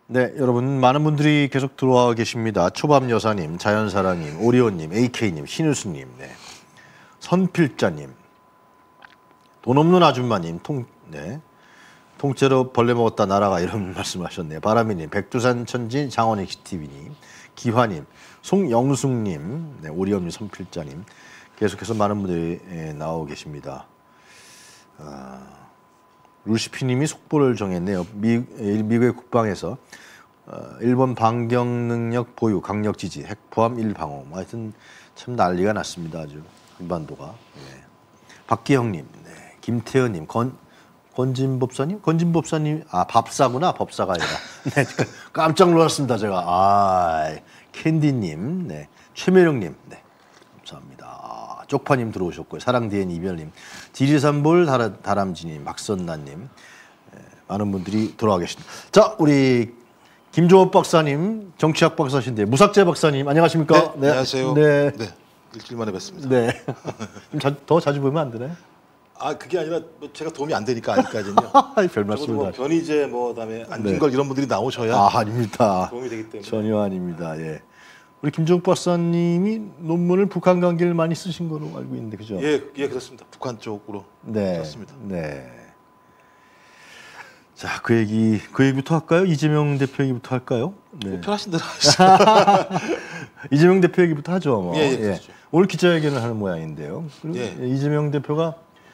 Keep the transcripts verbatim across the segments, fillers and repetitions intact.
네, 여러분 많은 분들이 계속 들어와 계십니다. 초밥 여사님, 자연사랑님, 오리온님, 에이케이님, 신우수님, 네. 선필자님, 돈 없는 아줌마님, 통, 네. 통째로 벌레 먹었다 날아가 이런 말씀하셨네요. 바람이님, 백두산 천진, 장원익티비님, 기화님, 송영숙님, 네, 오리온님, 선필자님 계속해서 많은 분들이 예, 나오고 계십니다. 아, 루시피님이 속보를 정했네요. 미, 미국의 국방에서 어, 일본 반경 능력 보유, 강력 지지, 핵 포함 일방어. 하여튼 참 난리가 났습니다. 아주 한반도가. 예. 박기형님, 네. 김태현님, 건 건진법사님, 건진법사님, 아 밥사구나, 법사가 아니라. 네, 깜짝 놀랐습니다 제가. 아, 캔디님, 네, 최매령님, 네, 감사합니다. 아, 쪽파님 들어오셨고요. 사랑디엔 이별님, 지리산볼 다람쥐님, 박선나님, 네, 많은 분들이 돌아와 계십니다. 자, 우리 김종업 박사님, 정치학 박사신데 무삭제 박사님, 안녕하십니까? 네, 네. 안녕하세요. 네, 네, 일주일 만에 뵙습니다. 네, 자, 더 자주 보면 안 되나요? 아, 그게 아니라 뭐 제가 도움이 안 되니까 아직까지는요. 별 말씀을. 뭐 변희재, 뭐 그다음에 안진걸 네. 이런 분들이 나오셔야 아, 아닙니다. 도움이 되기 때문에 전혀 아닙니다. 예. 우리 김종욱 박사님이 논문을 북한 관계를 많이 쓰신 거로 알고 있는데 그죠? 예, 예 그렇습니다. 북한 쪽으로 네, 썼습니다. 네. 자, 그 얘기 그 얘기부터 할까요? 이재명 대표 얘기부터 할까요? 네. 뭐 편하신 대로 하시죠. 이재명 대표 얘기부터 하죠. 뭐. 예, 예, 그렇죠. 예. 오늘 기자회견을 하는 모양인데요. 예. 이재명 대표가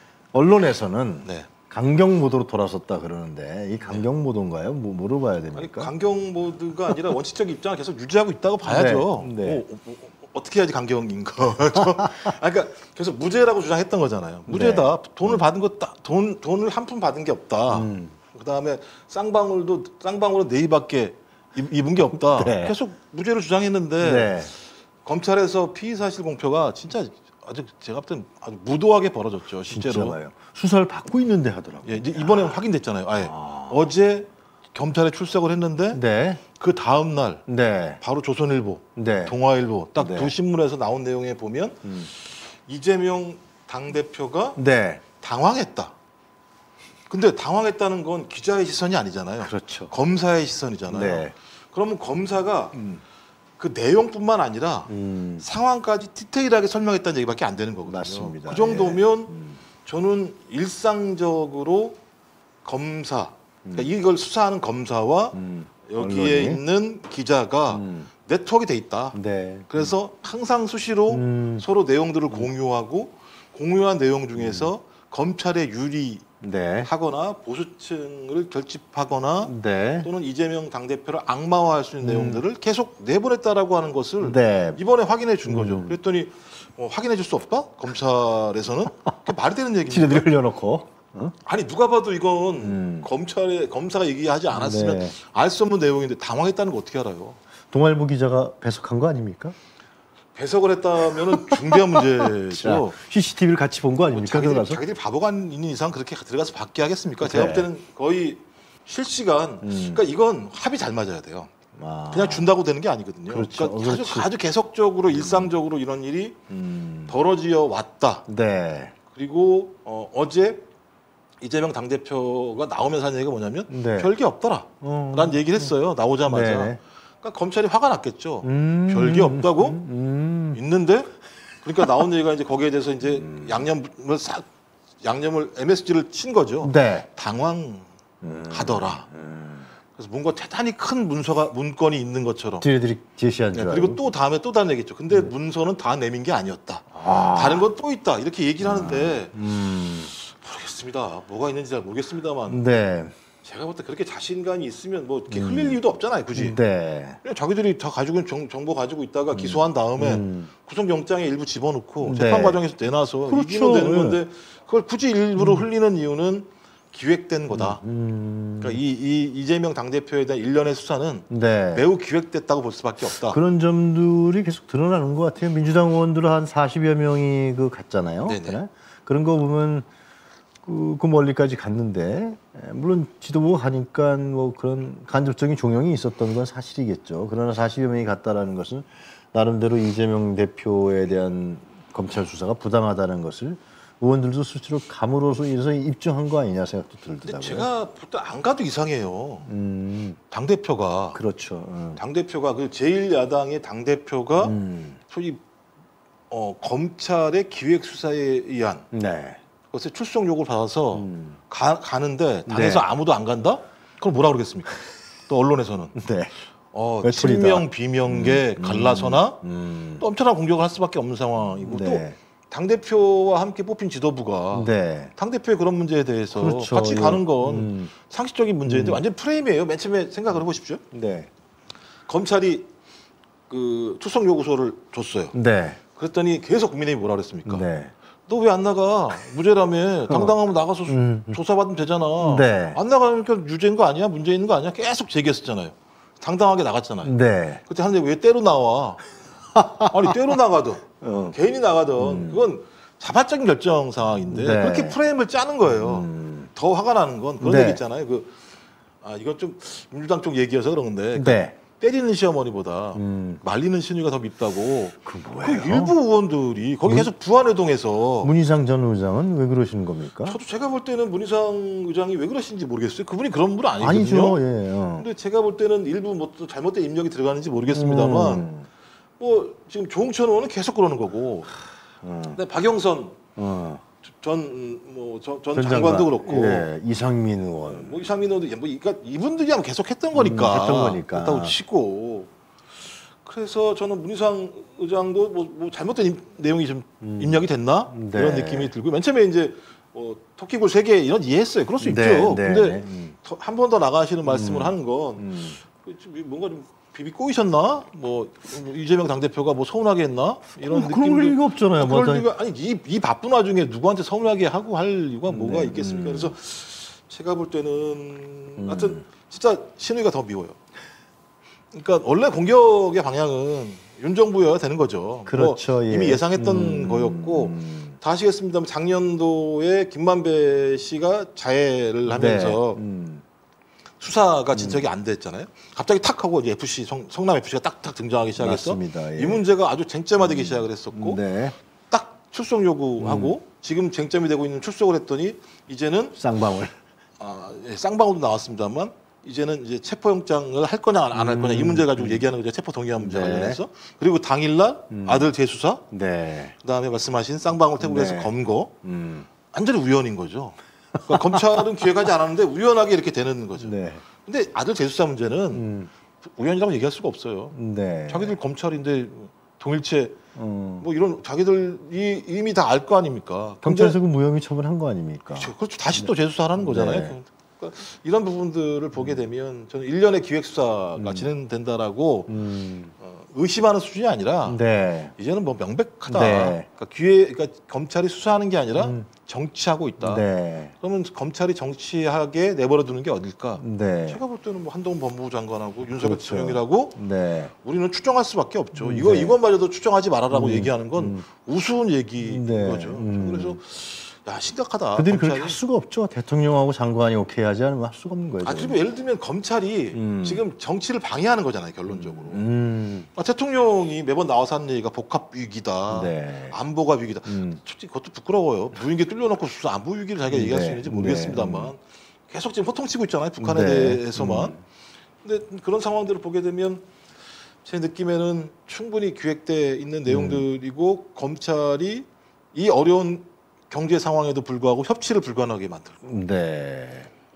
언론에서는 네. 강경 모드로 돌아섰다 그러는데 이 강경 모드인가요? 뭐 물어봐야 됩니까? 아니, 강경 모드가 아니라 원칙적 입장을 계속 유지하고 있다고 봐야죠. 네. 네. 뭐, 뭐, 어떻게 해야지 강경인 거죠? 아, 그러니까 계속 무죄라고 주장했던 거잖아요. 무죄다. 네. 돈을 받은 거 돈 돈을 한 푼 받은 게 없다. 음. 그다음에 쌍방울도 쌍방울은 네 입밖에 입은 게 없다. 네. 계속 무죄를 주장했는데 네. 검찰에서 피의 사실 공표가 진짜 아주 제가 볼 땐 아주 무도하게 벌어졌죠. 실제로. 진짜요. 수사를 받고 있는데 하더라고요. 예, 이제 이번에 확인됐잖아요. 아예. 아. 어제 검찰에 출석을 했는데 네. 그 다음 날 네. 바로 조선일보, 네. 동아일보 딱 두 네. 신문에서 나온 내용에 보면 음. 이재명 당대표가 네. 당황했다. 근데 당황했다는 건 기자의 시선이 아니잖아요. 그렇죠. 검사의 시선이잖아요. 네. 그러면 검사가 음. 그 내용뿐만 아니라 음. 상황까지 디테일하게 설명했다는 얘기밖에 안 되는 거거든요. 맞습니다. 그 정도면 예. 음. 저는 일상적으로 검사, 그러니까 음. 이걸 수사하는 검사와 음. 여기에 언론이? 있는 기자가 음. 네트워크가 돼 있다. 네. 그래서 항상 수시로 음. 서로 내용들을 공유하고 공유한 내용 중에서 음. 검찰에 유리 네. 하거나 보수층을 결집하거나 네. 또는 이재명 당대표를 악마화할 수 있는 음. 내용들을 계속 내보냈다라고 하는 것을 네. 이번에 확인해 준 거죠. 음. 그랬더니 어, 확인해 줄 수 없다? 검찰에서는? 그게 말이 되는 얘기입니다. 지네들이 흘려놓고. 어? 아니 누가 봐도 이건 음. 검찰에 검사가 얘기하지 않았으면 네. 알 수 없는 내용인데 당황했다는 거 어떻게 알아요? 동아일보 기자가 배석한 거 아닙니까? 배석을 했다면은 중대한 문제죠. 씨씨티비를 같이 본 거 아닙니까? 뭐 자기들이, 자기들이 바보가 아닌 이상 그렇게 들어가서 받게 하겠습니까? 네. 제가 볼 때는 거의 실시간. 음. 그러니까 이건 합이 잘 맞아야 돼요. 아. 그냥 준다고 되는 게 아니거든요. 그렇죠. 그러니까 아주, 아주 계속적으로 음. 일상적으로 이런 일이 음. 벌어지어 왔다. 네. 그리고 어, 어제 이재명 당대표가 나오면서 하는 얘기가 뭐냐면 네. 별게 없더라. 어. 라는 얘기를 했어요. 나오자마자. 네. 그러니까 검찰이 화가 났겠죠. 음. 별게 없다고? 음. 있는데? 그러니까 나온 얘기가 이제 거기에 대해서 이제 음. 양념을 싹, 양념을 엠에스지를 친 거죠. 네. 당황하더라. 음. 그래서 뭔가 대단히 큰 문서가, 문건이 있는 것처럼. 지네들이 제시한 줄 네, 그리고 또 다음에 또 다른 얘기죠. 근데 음. 문서는 다 내민 게 아니었다. 아. 다른 건 또 있다. 이렇게 얘기를 하는데 음. 모르겠습니다. 뭐가 있는지 잘 모르겠습니다만. 네. 제가 볼 때 그렇게 자신감이 있으면 뭐 이렇게 흘릴 음. 이유도 없잖아요, 굳이. 네. 그냥 자기들이 다 가지고 있는 정보 가지고 있다가 음. 기소한 다음에 음. 구속영장에 일부 집어넣고 네. 재판 과정에서 내놔서 그렇죠. 이기면 되는 건데 그걸 굳이 일부러 음. 흘리는 이유는 기획된 거다. 음. 그러니까 이, 이 이재명 당대표에 대한 일련의 수사는 네. 매우 기획됐다고 볼 수밖에 없다. 그런 점들이 계속 드러나는 것 같아요. 민주당 의원들 한 사십여 명이 그 갔잖아요. 네네. 그런 거 보면 그, 그 멀리까지 갔는데 물론 지도부가 가니까 뭐 그런 간접적인 종용이 있었던 건 사실이겠죠. 그러나 사십여 명이 갔다라는 것은 나름대로 이재명 대표에 대한 검찰 수사가 부당하다는 것을 의원들도 수시로 감으로서 인해서 입증한 거 아니냐 생각도 들더라고요. 제가 볼 때 안 가도 이상해요. 음. 당 대표가 그렇죠. 음. 당 대표가 그 제일 야당의 당 대표가 음. 소위 어, 검찰의 기획 수사에 의한 네. 그것에 출석 요구를 받아서 음. 가, 가는데 당에서 네. 아무도 안 간다? 그럼 뭐라 그러겠습니까? 또 언론에서는 네. 어, 외톨이다. 친명 비명계 음. 갈라서나 음. 또 엄청난 공격을 할 수밖에 없는 상황이고 네. 또 당 대표와 함께 뽑힌 지도부가 네. 당 대표의 그런 문제에 대해서 그렇죠. 같이 예. 가는 건 음. 상식적인 문제인데 음. 완전 프레임이에요. 맨 처음에 생각을 해보십시오. 네. 검찰이 그 출석 요구서를 줬어요. 네. 그랬더니 계속 국민의힘이 뭐라 그랬습니까? 네. 너 왜 안 나가? 무죄라며. 당당하면 나가서 수- 음. 조사받으면 되잖아. 네. 안 나가니까 유죄인 거 아니야? 문제 있는 거 아니야? 계속 제기했었잖아요. 당당하게 나갔잖아요. 네. 그때 하는데 왜 때로 나와? 아니 때로 나가든 어. 개인이 나가든 음. 그건 자발적인 결정 상황인데 네. 그렇게 프레임을 짜는 거예요. 음. 더 화가 나는 건 그런 네. 얘기 있잖아요. 그, 아 이건 좀 민주당 쪽 얘기여서 그러는데 네. 때리는 시어머니보다 음. 말리는 시누이가 더 밉다고 그 그 뭐예요? 일부 의원들이 거기 계속 부안회동에서 문희상 전 의장은 왜 그러시는 겁니까? 저도 제가 볼 때는 문희상 의장이 왜 그러시는지 모르겠어요. 그분이 그런 분 아니거든요. 아니죠. 예. 어. 근데 제가 볼 때는 일부 뭐 또 잘못된 입력이 들어가는지 모르겠습니다만 음. 뭐 지금 조홍천 의원은 계속 그러는 거고 어. 근데 박영선 어. 전 뭐 전 전 장관도 장관. 그렇고 예. 이상민 의원. 뭐 이상민 의원도 뭐 그러니까 이분들이 아마 계속 했던 거니까 음, 했던 거니까. 그렇다고 치고 그래서 저는 문희상 의장도 뭐, 뭐 잘못된 입- 내용이 좀 음. 입력이 됐나 네. 이런 느낌이 들고 맨 처음에 이제 어, 토끼굴 세 개 이런 이해했어요. 그럴 수 네, 있죠. 네, 근데 네. 음. 한 번 더 나가시는 말씀을 음. 하는 건 음. 그 좀 뭔가 좀 비비 꼬이셨나? 뭐 이재명 당대표가 뭐 서운하게 했나? 이런 어, 그럴 느낌도 리가 없잖아요. 아, 그럴 뭐 리가 아니 이, 이 바쁜 와중에 누구한테 서운하게 하고 할 이유가 뭐가 네, 있겠습니까? 음. 그래서 제가 볼 때는 하여튼 진짜 신우이가 더 미워요. 그러니까 원래 공격의 방향은 윤 정부여야 되는 거죠. 그렇죠. 뭐 예. 이미 예상했던 음. 거였고 음. 다 아시겠습니다만 작년도에 김만배 씨가 자해를 하면서 네. 음. 수사가 진척이 안 됐잖아요. 갑자기 탁 하고 이제 에프씨 성, 성남 에프씨가 딱딱 등장하기 시작했어. 맞습니다. 예. 이 문제가 아주 쟁점화되기 시작을 했었고 네. 딱 출석 요구하고 지금 쟁점이 되고 있는 출석을 했더니 이제는 쌍방울. 아, 예, 쌍방울도 나왔습니다만 이제는 이제 체포영장을 할 거냐 안 할 거냐 이 문제 가지고 얘기하는 거죠. 체포 동의안 문제 네. 관련해서. 그리고 당일날 아들 재수사 네. 그다음에 말씀하신 쌍방울 태국에서 네. 검거 음. 완전히 우연인 거죠. 그러니까 검찰은 기획하지 않았는데 우연하게 이렇게 되는 거죠. 네. 근데 아들 재수사 문제는 음. 우연이라고 얘기할 수가 없어요. 네. 자기들 검찰인데 동일체 음. 뭐 이런 자기들이 이미 다 알 거 아닙니까? 근데 경찰에서 그 무혐의 처분한 거 아닙니까? 그렇죠. 그렇죠. 다시 또 재수사하는 거잖아요. 네. 그러니까 이런 부분들을 보게 되면 저는 일련의 기획수사가 진행된다라고 음. 어, 의심하는 수준이 아니라 네. 이제는 뭐 명백하다. 네. 그러니까 기회, 그러니까 검찰이 수사하는 게 아니라 음. 정치하고 있다. 네. 그러면 검찰이 정치하게 내버려 두는 게 어딜까? 네. 제가 볼 때는 뭐 한동훈 법무부 장관하고 윤석열 그렇죠. 대통령이라고 네. 우리는 추정할 수밖에 없죠. 음, 이거 네. 이것마저도 추정하지 말아라고 음, 얘기하는 건 음. 우스운 얘기인 네, 거죠. 음. 그래서 야 심각하다. 그들이 검찰이. 그렇게 할 수가 없죠. 대통령하고 장관이 오케이 하지 않으면 할 수가 없는 거예요. 아 그리고 예를 들면 검찰이 음. 지금 정치를 방해하는 거잖아요. 결론적으로. 음. 아, 대통령이 매번 나와서 하는 얘기가 복합 위기다. 네. 안보가 위기다. 음. 솔직히 그것도 부끄러워요. 무인기 뚫려놓고 무슨 안보 위기를 자기가 얘기할 수 네. 있는지 모르겠습니다만 네. 계속 지금 호통치고 있잖아요. 북한에 네. 대해서만. 음. 근데 그런 상황들을 보게 되면 제 느낌에는 충분히 기획돼 있는 내용들이고 검찰이 이 어려운 경제 상황에도 불구하고 협치를 불가능하게 만들고 네.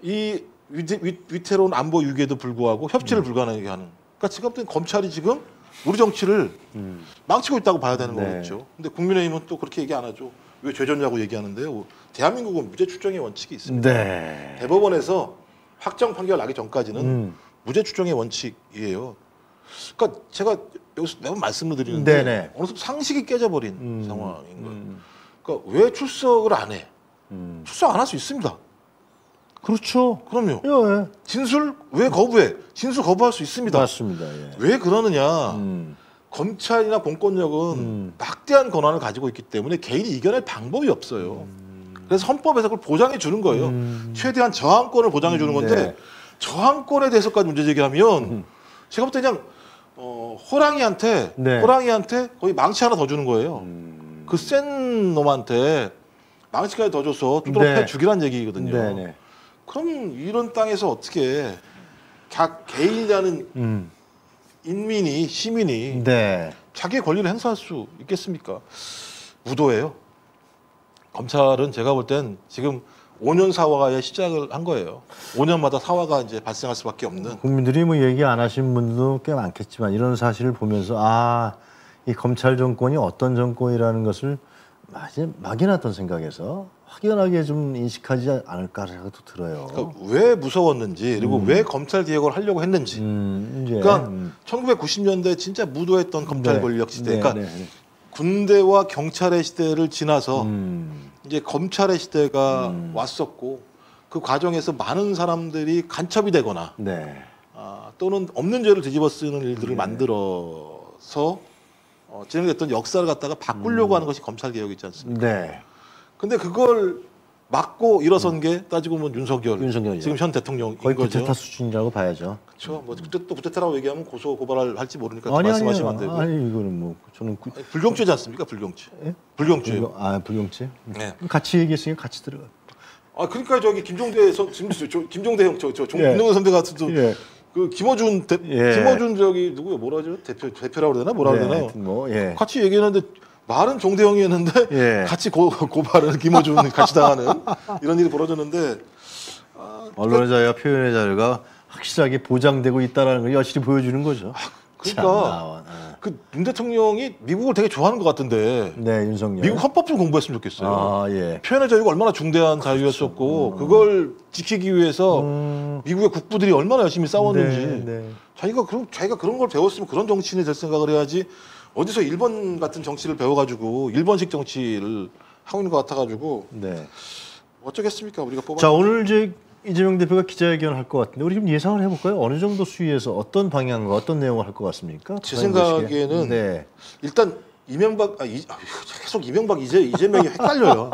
이 위태, 위, 위태로운 안보 위기에도 불구하고 협치를 불가능하게 하는. 그러니까 제가 볼 땐 검찰이 지금 우리 정치를 음. 망치고 있다고 봐야 되는 네. 거겠죠. 근데 국민의힘은 또 그렇게 얘기 안 하죠. 왜 죄졌냐고 얘기하는데요. 대한민국은 무죄 추정의 원칙이 있습니다. 네. 대법원에서 확정 판결 나기 전까지는 음. 무죄 추정의 원칙이에요. 그러니까 제가 여기서 매번 말씀을 드리는데 네네. 어느 순간 상식이 깨져버린 음. 상황인 거예요. 음. 그러니까 왜 출석을 안 해? 음. 출석 안 할 수 있습니다. 그렇죠. 그럼요. 예. 진술 왜 거부해? 진술 거부할 수 있습니다. 맞습니다. 예. 왜 그러느냐? 음. 검찰이나 공권력은 음. 막대한 권한을 가지고 있기 때문에 개인이 이겨낼 방법이 없어요. 그래서 헌법에서 그걸 보장해 주는 거예요. 음. 최대한 저항권을 보장해 주는 건데 네. 저항권에 대해서까지 문제 제기하면 음. 제가 볼 때 그냥 어, 호랑이한테 네. 호랑이한테 거의 망치 하나 더 주는 거예요. 음. 그 센 놈한테 망치까지 더 줘서 두드러 네. 패 죽이란 얘기거든요. 네, 네. 그럼 이런 땅에서 어떻게 각 개인이라는 음. 인민이 시민이 네. 자기의 권리를 행사할 수 있겠습니까? 무도예요. 검찰은 제가 볼 땐 지금 오 년 사화의 시작을 한 거예요. 오 년마다 사화가 이제 발생할 수밖에 없는. 국민들이 뭐 얘기 안 하신 분도 꽤 많겠지만 이런 사실을 보면서 아, 이 검찰 정권이 어떤 정권이라는 것을 막연했던 생각에서 확연하게 좀 인식하지 않을까 생각도 들어요. 그러니까 왜 무서웠는지 그리고 음. 왜 검찰 개혁을 하려고 했는지. 음, 이제, 그러니까 음. 천구백구십 년대 진짜 무도했던 검찰 네. 권력 시대. 네, 그러니까 네, 네. 군대와 경찰의 시대를 지나서 음. 이제 검찰의 시대가 음. 왔었고 그 과정에서 많은 사람들이 간첩이 되거나 네. 아, 또는 없는 죄를 뒤집어 쓰는 일들을 네. 만들어서 어, 진행됐던 역사를 갖다가 바꾸려고 음. 하는 것이 검찰 개혁이지 않습니까? 네. 근데 그걸 막고 일어선 게 따지고 보면 윤석열, 윤석열이죠. 지금 현 대통령인 거의 거죠. 구테타 수준이라고 봐야죠. 그렇죠. 뭐 그때 또 구테타라고 얘기하면 고소 고발을 할지 모르니까 아니, 말씀하시면 안 아니요. 되고. 아니 이거는 뭐 저는 구... 아니, 불경죄지 않습니까? 불경죄. 예? 불경죄. 불경... 아 불경죄? 네. 같이 얘기했으니까 같이 들어가. 아 그러니까 저기 김종대 선 지금 저, 김종대 형 저저 예. 김동현 선배 같은 예. 그 김어준 대, 예. 김어준 저기 누구요? 뭐라죠? 대표 대표라고 그러나 뭐라 네, 그러나요? 하여튼 뭐 예. 같이 얘기했는데 말은 종대형이 했는데 예. 같이 고, 고발을 김어준 같이 당하는 이런 일이 벌어졌는데 아, 언론의 자유와 표현의 자유가 확실하게 보장되고 있다라는 걸 여실히 보여주는 거죠. 그러니까 그 윤 대통령이 미국을 되게 좋아하는 것 같은데 네, 윤석열. 미국 헌법 좀 공부했으면 좋겠어요. 아, 예. 표현의 자유가 얼마나 중대한 자유였었고 그걸 지키기 위해서 음, 미국의 국부들이 얼마나 열심히 싸웠는지 네, 네. 자기가 그런 자기가 그런 걸 배웠으면 그런 정치인이 될 생각을 해야지 어디서 일본 같은 정치를 배워가지고 일본식 정치를 하고 있는 것 같아가지고 네. 어쩌겠습니까 우리가 뽑아. 자, 오늘 이제 이재명 대표가 기자회견을 할 것 같은데 우리 좀 예상을 해볼까요? 어느 정도 수위에서 어떤 방향과 어떤 내용을 할 것 같습니까? 제 생각에는 네. 일단 이명박 아, 이, 계속 이명박 이재 이재명이 헷갈려요.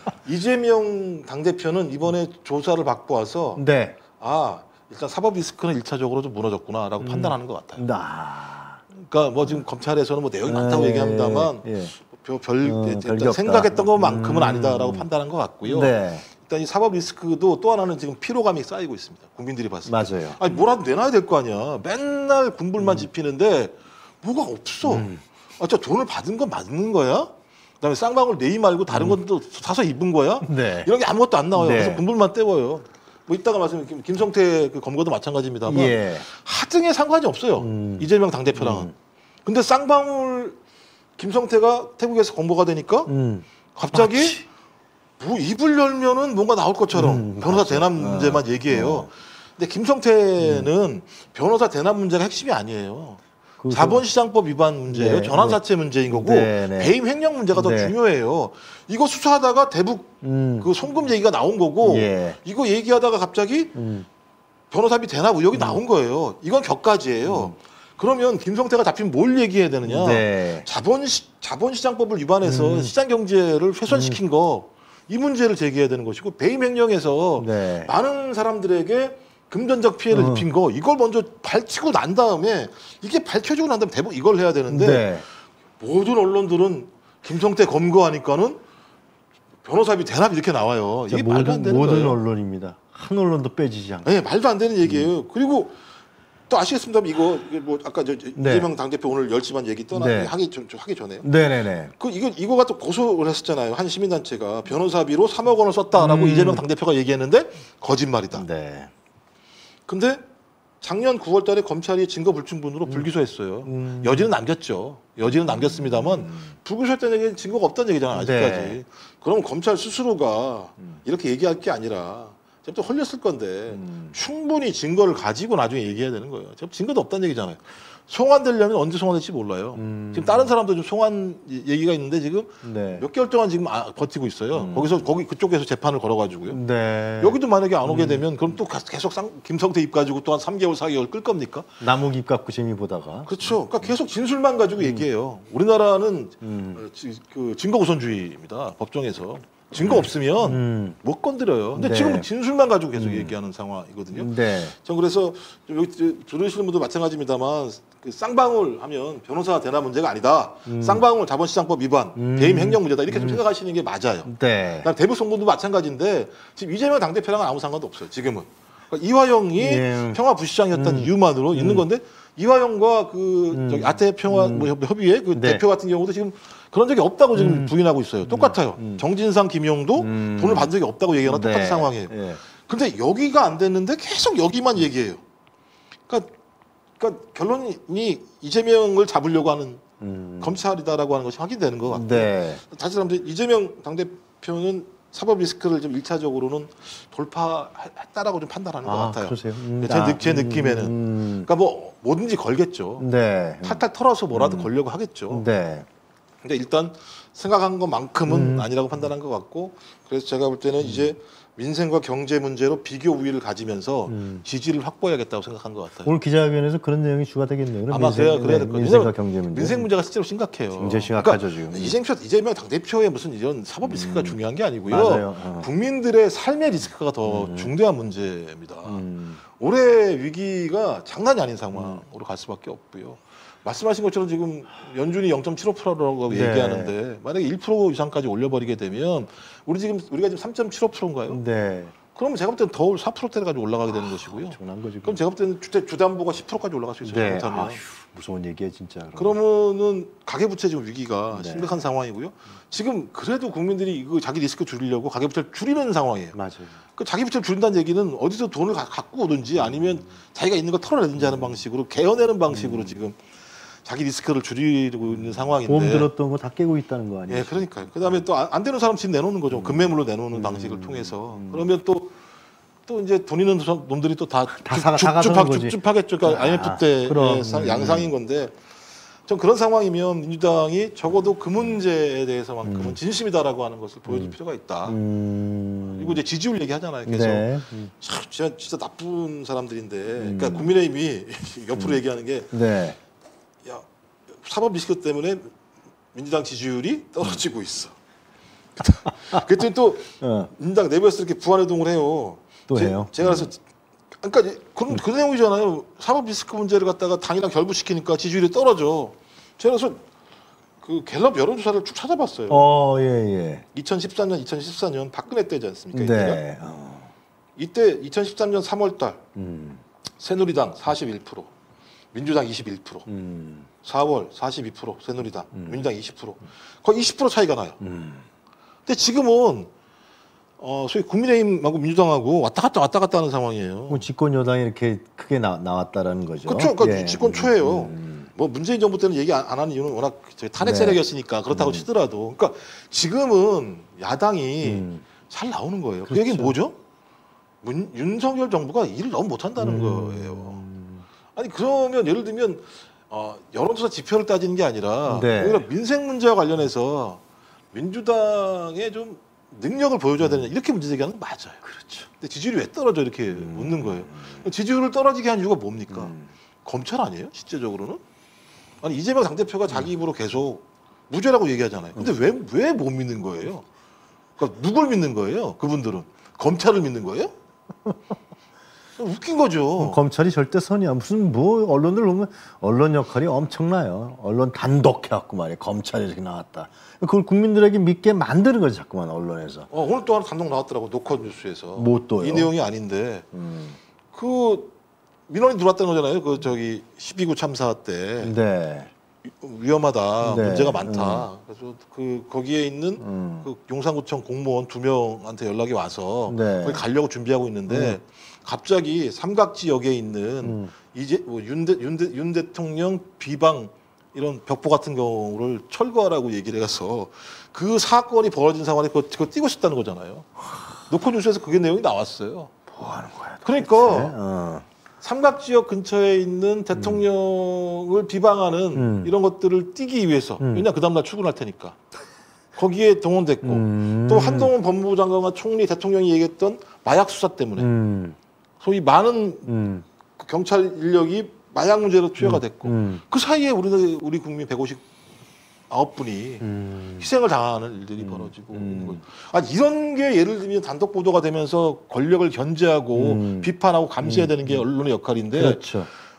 이재명 당 대표는 이번에 조사를 받고 와서 네. 아 일단 사법 리스크는 일차적으로 좀 무너졌구나라고 음. 판단하는 것 같아요. 나. 그러니까 뭐 지금 검찰에서는 뭐 내용이 많다고 예, 얘기합니다만 예. 별, 별 어, 일단 별게 없다. 생각했던 것만큼은 음. 아니다라고 판단한 것 같고요. 네. 일단 이 사법 리스크도 또 하나는 지금 피로감이 쌓이고 있습니다. 국민들이 봤을 때. 맞아요. 아니 뭐라도 내놔야 될 거 아니야. 맨날 군불만 지피는데 뭐가 없어. 음. 아, 저 돈을 받은 건 맞는 거야? 그다음에 쌍방울 네이 말고 다른 것도 사서 입은 거야? 네. 이런 게 아무것도 안 나와요. 네. 그래서 군불만 때워요. 뭐 이따가 말씀 김, 김성태 그 검거도 마찬가지입니다만 예. 하등에 상관이 없어요. 음. 이재명 당 대표랑은. 음. 근데 쌍방울 김성태가 태국에서 검거가 되니까 음. 갑자기 마치. 뭐 입을 열면은 뭔가 나올 것처럼 음, 변호사 맞아. 대납 문제만 어. 얘기해요. 어. 근데 김성태는 변호사 대납 문제가 핵심이 아니에요. 그 자본시장법 위반 문제예요. 네, 전환사채 문제인 거고 네, 네. 배임 횡령 문제가 더 네. 중요해요. 이거 수사하다가 대북 음. 그 송금 얘기가 나온 거고 예. 이거 얘기하다가 갑자기 음. 변호사비 대납 의혹이 나온 거예요. 이건 격가지예요. 그러면 김성태가 잡히면 뭘 얘기해야 되느냐? 네. 자본시, 자본시장법을 위반해서 음. 시장 경제를 훼손시킨 거 이 문제를 제기해야 되는 것이고 배임 횡령에서 네. 많은 사람들에게 금전적 피해를 어. 입힌 거 이걸 먼저 밝히고 난 다음에 이게 밝혀지고 난 다음에 대북 이걸 해야 되는데 네. 모든 언론들은 김성태 검거하니까는 변호사비 대납 이렇게 나와요. 이게 자, 말도 안 모든, 되는 모든 거예요. 언론입니다. 한 언론도 빼지지 않고. 네, 말도 안 되는 얘기예요. 음. 그리고 또 아시겠습니다만 이거 이게 뭐 아까 저 저 네. 이재명 당대표 오늘 열 시만 얘기 떠나 네. 하기 좀, 좀 하기 전에요. 네네네. 그 이거 이거가 또 고소를 했었잖아요. 한 시민단체가 변호사비로 삼억 원을 썼다라고 음. 이재명 당대표가 얘기했는데 거짓말이다. 네. 근데 작년 구월 달에 검찰이 증거 불충분으로 불기소했어요. 음. 여지는 남겼죠. 여지는 남겼습니다만 불기소했다는 얘기는 증거가 없다는 얘기잖아요. 아직까지. 네. 그럼 검찰 스스로가 음. 이렇게 얘기할 게 아니라 지금 또 헐렸을 건데 음. 충분히 증거를 가지고 나중에 얘기해야 되는 거예요. 지금 증거도 없다는 얘기잖아요. 송환되려면 언제 송환될지 몰라요. 음. 지금 다른 사람도 좀 송환 얘기가 있는데 지금 네. 몇 개월 동안 지금 아, 버티고 있어요. 음. 거기서 거기 그쪽에서 재판을 걸어가지고요. 네. 여기도 만약에 안 오게 되면 그럼 또 가- 계속 쌍, 김성태 입 가지고 또 한 삼 개월 사 개월 끌 겁니까? 나무깁 갖고 재미 보다가. 그렇죠. 그러니까 계속 진술만 가지고 얘기해요. 우리나라는 음. 어, 지- 그 증거 우선주의입니다. 법정에서 증거 없으면 음. 못 건드려요. 근데 네. 지금 진술만 가지고 계속 음. 얘기하는 상황이거든요. 네. 전 그래서 좀 여기 들- 들으시는 분도 마찬가지입니다만 그 쌍방울 하면 변호사가 되나 문제가 아니다. 음. 쌍방울 자본시장법 위반, 음. 배임 횡령 문제다. 이렇게 좀 음. 생각하시는 게 맞아요. 네. 대북 송금도 마찬가지인데 지금 이재명 당대표랑은 아무 상관도 없어요. 지금은. 그러니까 이화영이 예. 평화부시장이었다는 음. 이유만으로 음. 있는 건데 이화영과 그 음. 저기 아태 평화 음. 뭐 협의회 그 네. 대표 같은 경우도 지금 그런 적이 없다고 지금 음. 부인하고 있어요. 똑같아요. 음. 정진상, 김용도 음. 돈을 받은 적이 없다고 얘기하는 네. 똑같은 상황이에요. 예. 근데 여기가 안 됐는데 계속 여기만 얘기해요. 그러니까, 그러니까 결론이 이재명을 잡으려고 하는 음. 검찰이다라고 하는 것이 확인되는 것 같아요. 네. 사실 이재명 당대표는 사법 리스크를 좀 일차적으로는 돌파했다라고 좀 판단하는 것 아, 같아요. 그러세요? 음. 제, 아, 느, 제 음. 느낌에는. 음. 그러니까 뭐 뭐든지 걸겠죠. 네. 탈탈 털어서 뭐라도 음. 걸려고 하겠죠. 네. 근데 일단 생각한 것만큼은 음. 아니라고 판단한 것 같고 그래서 제가 볼 때는 이제 민생과 경제 문제로 비교 우위를 가지면서 음. 지지를 확보해야겠다고 생각한 것 같아요. 오늘 기자회견에서 그런 내용이 추가되겠네요. 아마 민생, 그래야 그래야 네, 될 거예요. 민생과 왜냐면 경제 문제. 민생 문제가 실제로 심각해요. 굉장히 심각하죠, 그러니까 지금. 이재명, 이재명 당대표의 무슨 이런 사법 리스크가 음. 중요한 게 아니고요. 맞아요. 어. 국민들의 삶의 리스크가 더 음. 중대한 문제입니다. 음. 올해 위기가 장난이 아닌 상황으로 갈 수밖에 없고요. 말씀하신 것처럼 지금 연준이 영 점 칠오 퍼센트라고 네. 얘기하는데 만약에 일 퍼센트 이상까지 올려버리게 되면 우리 지금 우리가 지금 삼 점 칠오 퍼센트인가요? 네. 그러면 제가 볼 때는 더 사 퍼센트대까지 올라가게 되는 것이고요. 엄청난 거지. 그럼 제가 볼 때는 주택 주담보가 십 퍼센트까지 올라갈 수 있어요. 네. 잘못하면. 아휴, 무서운 얘기야 진짜. 그러면은 가계부채 지금 위기가 네. 심각한 상황이고요. 지금 그래도 국민들이 이거 자기 리스크 줄이려고 가계부채를 줄이는 상황이에요. 맞아요. 그 자기 부채를 줄인다는 얘기는 어디서 돈을 가, 갖고 오든지 아니면 자기가 있는 걸 털어내든지 하는 방식으로 개어내는 방식으로 음. 지금 자기 리스크를 줄이고 있는 상황인데. 보험 들었던 거 다 깨고 있다는 거 아니에요? 예, 그러니까요. 그다음에 또 안 되는 사람 집 내놓는 거죠. 금매물로 내놓는 방식을 통해서. 그러면 또 또 이제 돈 있는 놈들이 또 다 다 사가- 사가서는 거지. 줍줍하겠죠. 그러니까 아, 아이엠에프 때 그럼. 예, 상- 음. 양상인 건데. 전 그런 상황이면 민주당이 적어도 그 문제에 대해서만큼은 진심이다라고 하는 것을 보여줄 필요가 있다. 음. 그리고 이제 지지율 얘기하잖아요. 계속. 네. 음. 참 진짜, 진짜 나쁜 사람들인데, 그러니까 국민의힘이 옆으로 얘기하는 게, 네. 야 사법 리스크 때문에 민주당 지지율이 떨어지고 있어. 그랬더니 또 어. 민주당 내부에서 이렇게 부안해동을 해요. 또 제, 해요? 제가 그래서 그러니까 그런 그 내용이잖아요. 사법 리스크 문제를 갖다가 당이랑 결부시키니까 지지율이 떨어져. 제가 그래서 그 갤럽 여론조사를 쭉 찾아봤어요. 어, 예, 예. 이천십삼 년, 이천십사 년 박근혜 때지 않습니까? 이때가? 네. 어. 이때 이천십삼 년 삼월 달 음. 새누리당 사십일 퍼센트, 민주당 이십일 퍼센트, 음. 사월 사십이 퍼센트 새누리당, 음. 민주당 이십 퍼센트. 거의 이십 퍼센트 차이가 나요. 음. 근데 지금은 어, 소위 국민의힘하고 민주당하고 왔다 갔다 왔다 갔다 하는 상황이에요. 뭐 집권 여당이 이렇게 크게 나, 나왔다라는 거죠. 그렇죠. 그러니까 예. 집권 초예요. 음. 뭐 문재인 정부 때는 얘기 안, 안 하는 이유는 워낙 저기 탄핵 네. 세력이었으니까 그렇다고 음. 치더라도, 그러니까 지금은 야당이 음. 잘 나오는 거예요. 그 그렇죠. 얘기는 뭐죠? 문, 윤석열 정부가 일을 너무 못한다는 음. 거예요. 아니 그러면 예를 들면 어, 여론조사 지표를 따지는 게 아니라 네. 오히려 민생 문제와 관련해서 민주당의 좀 능력을 보여줘야 되느냐 이렇게 문제 제기하는 건 맞아요. 그렇죠. 근데 지지율이 왜 떨어져 이렇게 묻는 거예요. 지지율을 떨어지게 한 이유가 뭡니까? 음. 검찰 아니에요? 실제적으로는? 아니 이재명 당대표가 자기 입으로 계속 무죄라고 얘기하잖아요. 근데 왜 왜 못 믿는 거예요? 그러니까 누굴 믿는 거예요? 그분들은 검찰을 믿는 거예요? 웃긴 거죠. 검찰이 절대 선이야. 무슨 뭐 언론들 보면 언론 역할이 엄청나요. 언론 단독해갖고 말이야. 검찰이 이렇게 나왔다. 그걸 국민들에게 믿게 만드는 거지 자꾸만 언론에서. 어, 오늘 또 하나 단독 나왔더라고 노컷 뉴스에서. 뭐 또요? 이 내용이 아닌데 음. 그 민원이 들어왔다는 거잖아요. 그 저기 십이 구 참사 때 네. 위험하다, 네. 문제가 많다. 그래서 그 거기에 있는 음. 그 용산구청 공무원 두 명한테 연락이 와서 네. 거기 가려고 준비하고 있는데 음. 갑자기 삼각지역에 있는 음. 이제 뭐 윤, 대, 윤, 대, 윤 대통령 비방 이런 벽보 같은 경우를 철거하라고 얘기를 해서 그 사건이 벌어진 상황에 그거, 그거 띄고 싶다는 거잖아요. 노컷 뉴스에서 그게 내용이 나왔어요. 뭐 하는 거야? 그러니까 어. 삼각지역 근처에 있는 대통령을 음. 비방하는 음. 이런 것들을 띄기 위해서 음. 왜냐 그 다음날 출근할 테니까 거기에 동원됐고 음. 또 한동훈 법무부 장관과 총리 대통령이 얘기했던 마약 수사 때문에 음. 소위 많은 음. 경찰 인력이 마약 문제로 투여가 됐고 음. 그 사이에 우리 우리 국민 백오십구 분이 음. 희생을 당하는 일들이 음. 벌어지고 음. 있는 거죠. 아니 이런 게 예를 들면 단독 보도가 되면서 권력을 견제하고 음. 비판하고 감시해야 음. 되는 게 언론의 역할인데 그렇죠.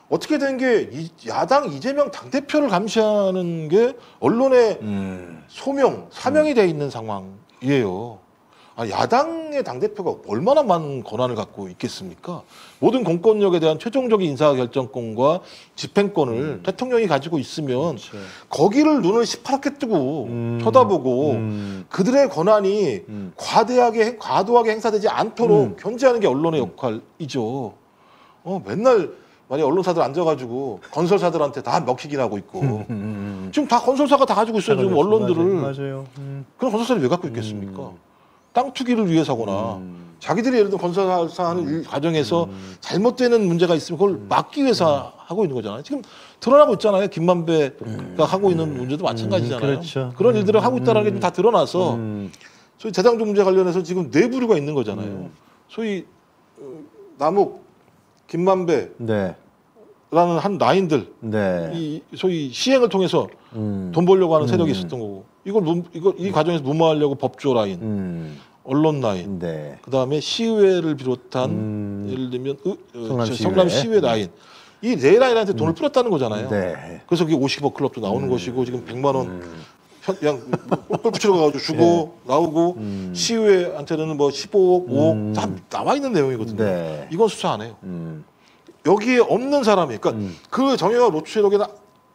어떻게 된 게 야당 이재명 당대표를 감시하는 게 언론의 음. 소명, 사명이 돼 있는 상황이에요. 아, 야당의 당대표가 얼마나 많은 권한을 갖고 있겠습니까? 모든 공권력에 대한 최종적인 인사결정권과 집행권을 음. 대통령이 가지고 있으면 그렇죠. 거기를 눈을 시퍼렇게 뜨고 음. 쳐다보고 음. 그들의 권한이 음. 과대하게, 과도하게 행사되지 않도록 음. 견제하는 게 언론의 역할이죠. 어, 맨날 만약 언론사들 앉아가지고 건설사들한테 다 먹히긴 하고 있고 음. 지금 다 건설사가 다 가지고 있어요. 지금 언론들을. 맞아요. 맞아요. 음. 그럼 건설사들이 왜 갖고 있겠습니까? 땅 투기를 위해서거나 음. 자기들이 예를 들어 건설사 하는 음. 과정에서 음. 잘못되는 문제가 있으면 그걸 막기 위해서 음. 하고 있는 거잖아요. 지금 드러나고 있잖아요. 김만배가 음. 하고 있는 문제도 마찬가지잖아요. 음. 그렇죠. 그런 일들을 음. 하고 있다는 게 다 드러나서 음. 소위 재당조 문제 관련해서 지금 네 부류가 있는 거잖아요. 음. 소위 남욱, 김만배 네. 라는 한 라인들 네. 이 소위 시행을 통해서 음. 돈 벌려고 하는 세력이 음. 있었던 거고 이걸 무, 이걸 이 과정에서 무마하려고 법조 라인, 음. 언론 라인, 네. 그 다음에 시의회를 비롯한 음. 예를 들면 으, 성남시의회. 성남시의회 라인 이 네 라인한테 돈을 음. 뿌렸다는 거잖아요. 네. 그래서 그게 오십억 클럽도 나오는 음. 것이고 지금 백만 원 음. 그냥 골프 치러 가가지고 주고 네. 나오고 음. 시의회한테는 뭐 십오억, 오억 음. 다 나와 있는 내용이거든요. 네. 이건 수사 안 해요. 음. 여기에 없는 사람이, 그러니까 음. 그 정영학 노출록에다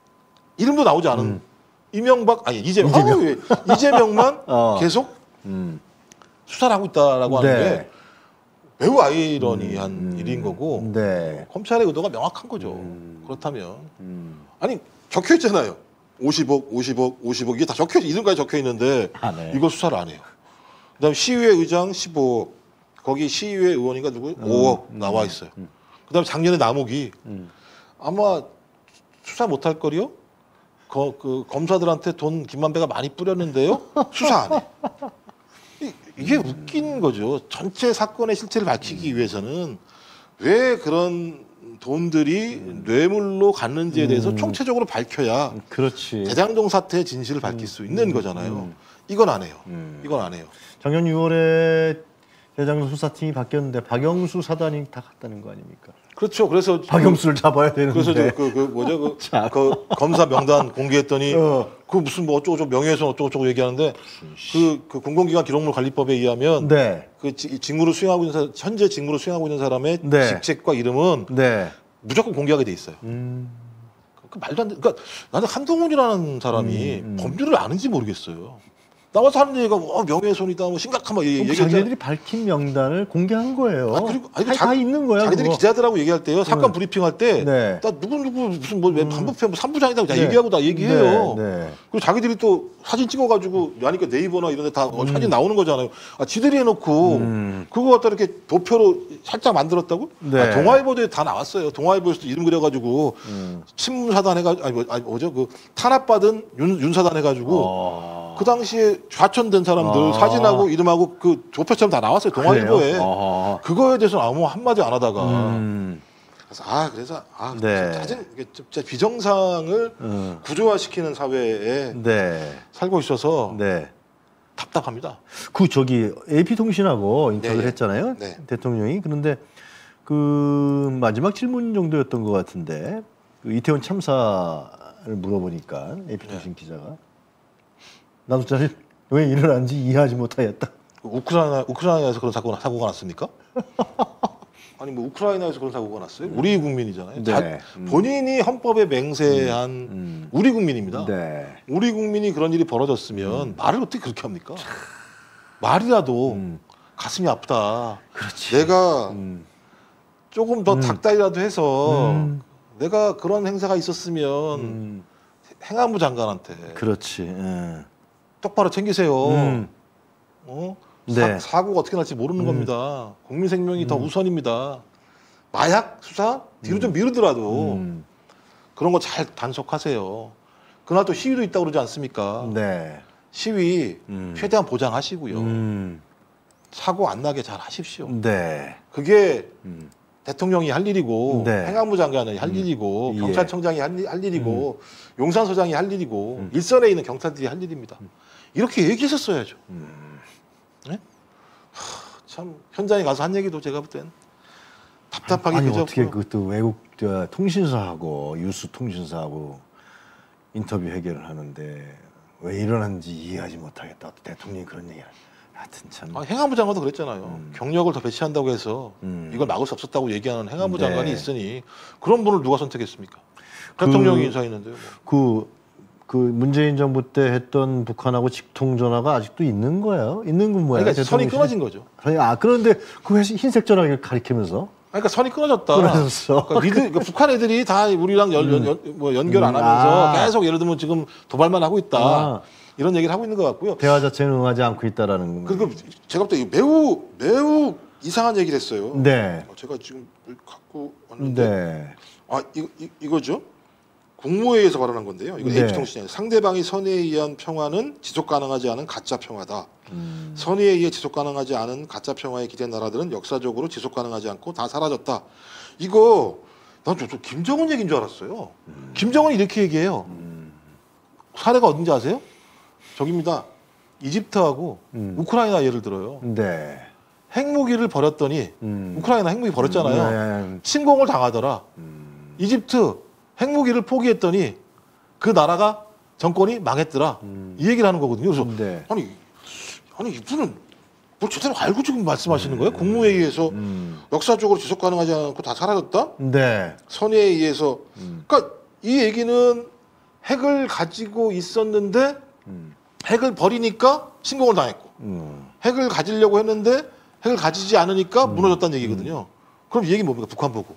이름도 나오지 않은 음. 이명박, 아니 이재명, 이재명. 아, 이재명만 어. 계속 음. 수사를 하고 있다라고 하는 네. 게 매우 아이러니한 음. 일인 거고 네. 검찰의 의도가 명확한 거죠. 음. 그렇다면 음. 아니 적혀 있잖아요. 오십억, 오십억, 오십억 이게 다 적혀 이름까지 적혀 있는데 아, 네. 이거 수사를 안 해요. 그다음 시의회 의장 십오억, 거기 시의회 의원인가 누구 음. 오억 나와 있어요. 음. 그다음에 작년에 남욱이 음. 아마 수사 못할 거리요? 거, 그 검사들한테 돈 김만배가 많이 뿌렸는데요. 수사 안 해. 이, 이게 음. 웃긴 거죠. 전체 사건의 실체를 밝히기 음. 위해서는 왜 그런 돈들이 음. 뇌물로 갔는지에 대해서 음. 총체적으로 밝혀야 그렇지. 대장동 사태의 진실을 밝힐 수 있는 음. 거잖아요. 음. 이건 안 해요. 음. 이건 안 해요. 작년 유월에 대장동 수사팀이 바뀌었는데 박영수 사단이 다 갔다는 거 아닙니까? 그렇죠. 그래서 박영수를 잡아야 되는데. 그래서 그, 그 뭐죠? 그, 그 검사 명단 공개했더니 어. 그 무슨 뭐 어쩌고 저쩌고 명예훼손 어쩌고 저쩌고 얘기하는데 그, 그 공공기관 기록물 관리법에 의하면 네. 그 직무를 수행하고 있는 사람, 현재 직무를 수행하고 있는 사람의 네. 직책과 이름은 네. 무조건 공개하게 돼 있어요. 음. 그 말도 안 돼. 그러니까 나는 한동훈이라는 사람이 음, 음. 법률을 아는지 모르겠어요. 나와서 하는 얘기가 뭐 명예훼손이다, 뭐 심각한 뭐 얘기. 자기들이 밝힌 명단을 공개한 거예요. 아, 그리고 아니, 다, 다 있는 거야. 자기들이 그거. 기자들하고 얘기할 때요. 사건 네. 브리핑할 때, 네. 나 누구 누구 무슨 뭐 음. 반부패 뭐 삼부장이다 네. 얘기하고 다 얘기해요. 네. 네. 그리고 자기들이 또 사진 찍어가지고 하니까 네이버나 이런데 다 음. 사진 나오는 거잖아요. 아, 지들이 해놓고 음. 그거 갖다 이렇게 도표로 살짝 만들었다고? 네. 아, 동아일보도에 다 나왔어요. 동아일보에서도 이름 그려가지고 음. 친문사단 해가지고 아니, 뭐, 아니 뭐죠 그 탄압받은 윤, 윤사단 해가지고. 어. 그 당시에 좌천된 사람들 아. 사진하고 이름하고 그 조표처럼 다 나왔어요. 동아일보에. 아. 그거에 대해서는 아무 한마디 안 하다가. 음. 그래서 아 그래서 아 네. 짜증 진짜 비정상을 음. 구조화시키는 사회에 네. 살고 있어서 네. 답답합니다. 그 저기 에이피통신하고 인터뷰를 네. 했잖아요. 네. 대통령이. 그런데 그 마지막 질문 정도였던 것 같은데 그 이태원 참사를 물어보니까 에이피통신 네. 기자가 나도 사실 왜 일어난지 이해하지 못하였다. 우크라이나 우크라이나에서 그런 사고가 사고가 났습니까? 아니 뭐 우크라이나에서 그런 사고가 났어요? 우리 국민이잖아요. 네. 자, 음. 본인이 헌법에 맹세한 음. 음. 우리 국민입니다. 네. 우리 국민이 그런 일이 벌어졌으면 음. 말을 어떻게 그렇게 합니까? 말이라도 음. 가슴이 아프다. 그렇지. 내가 음. 조금 더 음. 닥달이라도 해서 음. 내가 그런 행사가 있었으면 음. 행안부 장관한테. 그렇지. 예. 똑바로 챙기세요. 음. 어? 네. 사, 사고가 어떻게 날지 모르는 음. 겁니다. 국민 생명이 음. 더 우선입니다. 마약 수사 뒤로 음. 좀 미루더라도 음. 그런 거 잘 단속하세요. 그날 또 시위도 있다고 그러지 않습니까? 네. 시위 음. 최대한 보장하시고요. 음. 사고 안 나게 잘 하십시오. 네. 그게 음. 대통령이 할 일이고 네. 행안부 장관이 할 음. 일이고 경찰청장이 할, 일, 할 일이고 음. 용산서장이 할 일이고 음. 일선에 있는 경찰들이 할 일입니다. 음. 이렇게 얘기했었어야 음. 네? 하, 참 현장에 가서 한 얘기도 제가 볼 땐 답답하게 아니, 그저 어떻게 그것도 외국 통신사하고 유수 통신사하고 인터뷰 해결을 하는데 왜 일어났는지 이해하지 못하겠다. 대통령이 그런 얘기를. 하여튼 참. 아, 행안부 장관도 그랬잖아요. 음. 경력을 더 배치한다고 해서 음. 이걸 막을 수 없었다고 얘기하는 행안부 네. 장관이 있으니 그런 분을 누가 선택했습니까? 그, 대통령이 인사했는데요. 뭐. 그, 그 문재인 정부 때 했던 북한하고 직통 전화가 아직도 있는 거예요? 있는 건 뭐야? 그러니까 선이 끊어진 거죠. 아 그런데 그 흰색 전화기를 가리키면서? 그러니까 선이 끊어졌다. 끊어졌어. 그러니까 리드, 그러니까 북한 애들이 다 우리랑 연, 연, 연, 뭐 연결 안 하면서 아. 계속 예를 들면 지금 도발만 하고 있다. 아. 이런 얘기를 하고 있는 것 같고요. 대화 자체는 응하지 않고 있다라는. 그리고 제가 볼 때 매우 매우 이상한 얘기를 했어요. 네. 제가 지금 갖고 왔는데. 네. 아 이거 이, 이거죠. 국무회의에서 발언한 건데요. 이거 네. 에이피통신이 상대방이 선의에 의한 평화는 지속 가능하지 않은 가짜 평화다. 음. 선의에 의해 지속 가능하지 않은 가짜 평화에 기댄 나라들은 역사적으로 지속 가능하지 않고 다 사라졌다. 이거 난 저, 저 김정은 얘기인 줄 알았어요. 음. 김정은이 이렇게 얘기해요. 음. 사례가 어딘지 아세요? 저기입니다. 이집트하고 음. 우크라이나 예를 들어요. 네. 핵무기를 버렸더니 음. 우크라이나 핵무기 버렸잖아요. 네. 침공을 당하더라. 음. 이집트 핵무기를 포기했더니 그 나라가 정권이 망했더라. 음. 이 얘기를 하는 거거든요. 그래서 네. 아니 아니 이분은 뭘 제대로 알고 지금 말씀하시는 거예요? 음. 국무회의에서 음. 역사적으로 지속 가능하지 않고 다 사라졌다? 네. 선의에 의해서. 음. 그러니까 이 얘기는 핵을 가지고 있었는데 음. 핵을 버리니까 침공을 당했고 음. 핵을 가지려고 했는데 핵을 가지지 않으니까 음. 무너졌다는 얘기거든요. 그럼 이 얘기는 뭡니까? 북한 보고.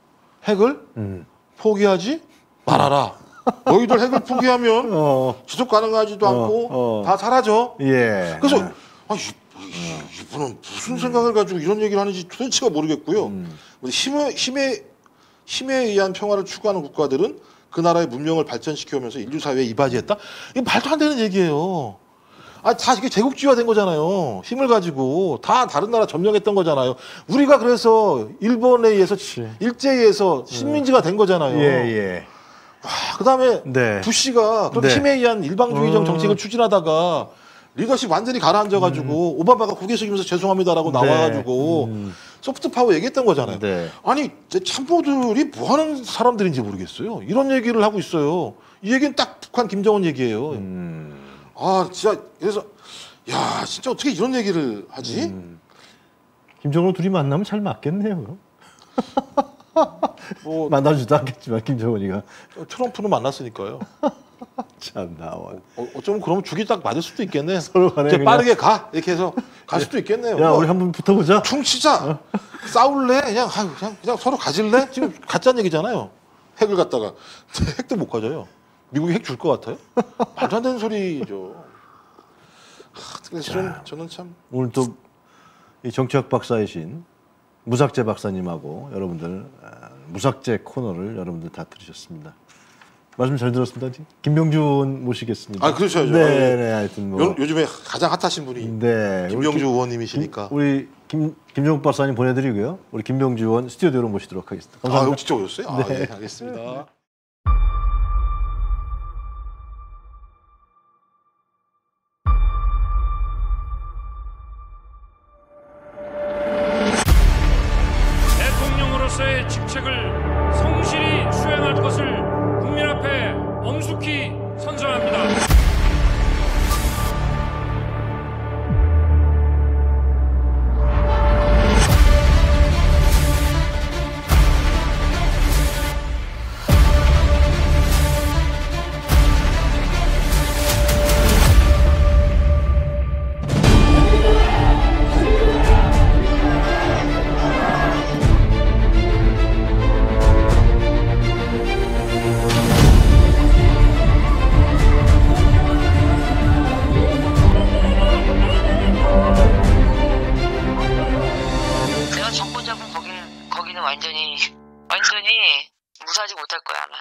핵을 음. 포기하지 말아라. 너희들 핵을 포기하면 어. 지속 가능하지도 않고 어. 어. 다 사라져. 예. 그래서 아, 이, 이, 이분은 무슨 생각을 가지고 이런 얘기를 하는지 도대체가 모르겠고요. 음. 힘에, 힘에, 힘에 의한 평화를 추구하는 국가들은 그 나라의 문명을 발전시켜오면서 인류 사회에 이바지했다? 이거 말도 안 되는 얘기예요. 아, 다 이게 제국주의화된 거잖아요. 힘을 가지고 다 다른 나라 점령했던 거잖아요. 우리가 그래서 일본에 의해서 일제에 의해서 식민지가 된 거잖아요. 예, 예. 와, 그다음에 네. 부시가 그렇게 네. 힘에 의한 일방주의적 음. 정책을 추진하다가 리더십 완전히 가라앉아가지고 음. 오바마가 고개 숙이면서 죄송합니다라고 네. 나와가지고 음. 소프트 파워 얘기했던 거잖아요. 네. 아니 참모들이 뭐 하는 사람들인지 모르겠어요. 이런 얘기를 하고 있어요. 이 얘기는 딱 북한 김정은 얘기예요. 음. 아 진짜 그래서 야 진짜 어떻게 이런 얘기를 하지? 음. 김정은 둘이 만나면 잘 맞겠네요. 그럼. 뭐 만나주지도 않겠지만 김정은이가 트럼프는 만났으니까요. 참 나와. 어, 어쩌면 그러면 죽이 딱 맞을 수도 있겠네. 서로 간에 이제 빠르게 가 이렇게 해서 갈 수도 있겠네요. 야 뭐, 우리 한번 붙어보자. 퉁치자. 어. 싸울래? 그냥 아유, 그냥 그냥 서로 가질래? 지금 가짜는 얘기잖아요. 핵을 갖다가 핵도 못 가져요. 미국이 핵 줄 것 같아요? 말도 안 되는 소리죠. 그래서 자, 저는 참 오늘 또 이 정치학 박사이신 무삭제 박사님하고 여러분들 무삭제 코너를 여러분들 다 들으셨습니다. 말씀 잘 들었습니다. 김병주 의원 모시겠습니다. 아 그렇죠. 네, 네, 하여튼 뭐 요, 요즘에 가장 핫하신 분이 네, 김병주 우리, 의원님이시니까 우리 김 김종국 박사님 보내드리고요. 우리 김병주 의원 스튜디오로 모시도록 하겠습니다. 감사합니다. 아, 여기 직접 오셨어요? 아, 네, 네, 알겠습니다. 대통령으로서의 직책을 성실히 수행할 것을 국민 앞에 엄숙히 선서합니다. 완전히 완전히 무사하지 못할 거야 아마.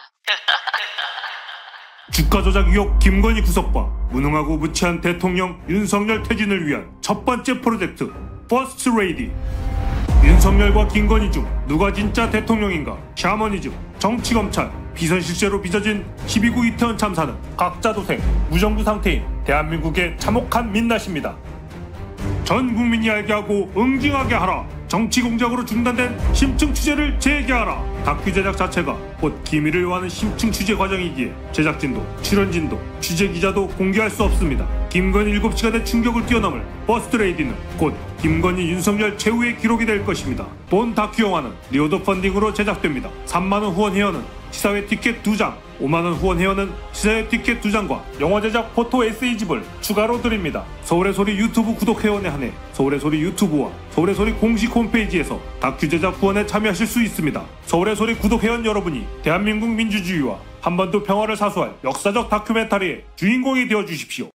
주가 조작 의혹 김건희 구속과 무능하고 무치한 대통령 윤석열 퇴진을 위한 첫 번째 프로젝트 퍼스트 레이디. 윤석열과 김건희 중 누가 진짜 대통령인가? 샤머니즘, 정치검찰, 비선실세로 빚어진 십이 구 이태원 참사는 각자 도생, 무정부 상태인 대한민국의 참혹한 민낯입니다. 전 국민이 알게 하고 응징하게 하라. 정치 공작으로 중단된 심층 취재를 재개하라. 다큐 제작 자체가 곧 기밀을 요하는 심층 취재 과정이기에 제작진도 출연진도 취재 기자도 공개할 수 없습니다. 김건희 일곱 시간의 충격을 뛰어넘을 버스트 레이디는 곧 김건희 윤석열 최후의 기록이 될 것입니다. 본 다큐 영화는 리오더 펀딩으로 제작됩니다. 삼만 원 후원 회원은 시사회 티켓 두 장, 오만 원 후원 회원은 시사회 티켓 두 장과 영화 제작 포토 에세이집을 추가로 드립니다. 서울의 소리 유튜브 구독 회원에 한해 서울의 소리 유튜브와 서울의 소리 공식 홈페이지에서 다큐 제작 후원에 참여하실 수 있습니다. 서울의 소리 구독 회원 여러분이 대한민국 민주주의와 한반도 평화를 사수할 역사적 다큐멘터리의 주인공이 되어 주십시오.